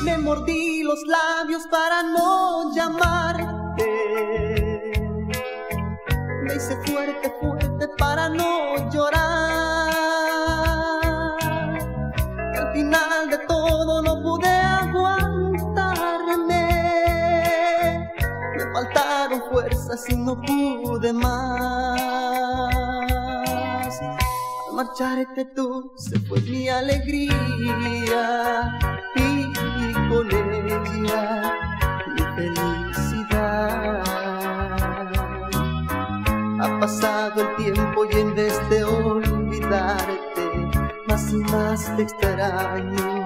Me mordí los labios para no llamarte. Me hice fuerte, fuerte para no llorar. Y al final de todo no pude aguantarme. Me faltaron fuerzas y no pude más. Al marcharte tú se fue mi alegría y con ella mi felicidad. Ha pasado el tiempo y en vez de olvidarte, más y más te extraño.